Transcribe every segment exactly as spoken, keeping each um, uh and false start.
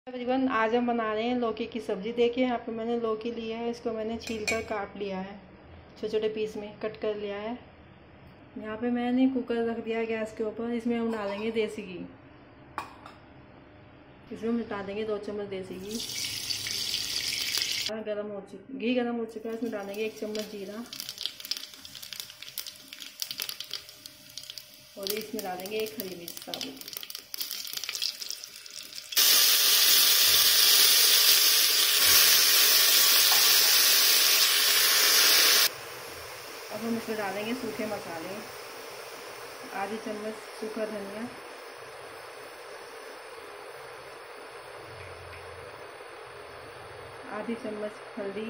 Everyone, आज हम बना रहे हैं लौकी की सब्ज़ी। देखिए यहाँ पे मैंने लौकी लिया है, इसको मैंने छील कर काट लिया है, छोटे छोटे पीस में कट कर लिया है। यहाँ पे मैंने कुकर रख दिया गैस के ऊपर। इसमें हम डालेंगे देसी घी। इसमें हम डाल देंगे दो चम्मच देसी घी। गरम हो चुका घी गरम हो चुका है। इसमें डालेंगे एक चम्मच जीरा और इसमें डालेंगे एक हरी मिर्च साबुत। अब हम इसमें डालेंगे सूखे मसाले। आधी चम्मच सूखा धनिया, आधी चम्मच हल्दी,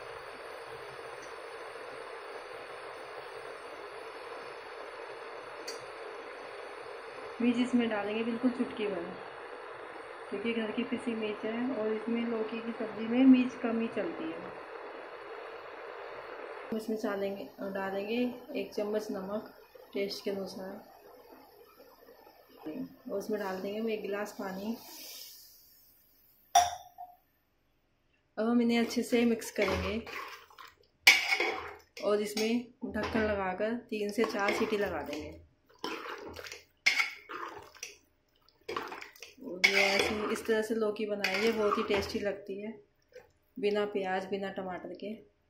मिर्च इसमें डालेंगे बिल्कुल चुटकी भर, क्योंकि घर की पिसी मिर्च है और इसमें लौकी की सब्ज़ी में मिर्च कम ही चलती है। इसमें डालेंगे डालेंगे एक चम्मच नमक टेस्ट के अनुसार और उसमें डाल देंगे हम एक गिलास पानी। अब हम इन्हें अच्छे से मिक्स करेंगे और इसमें ढक्कन लगाकर तीन से चार सीटी लगा देंगे। और ये ऐसे इस तरह से लौकी बनाइए, बहुत ही टेस्टी लगती है, बिना प्याज बिना टमाटर के।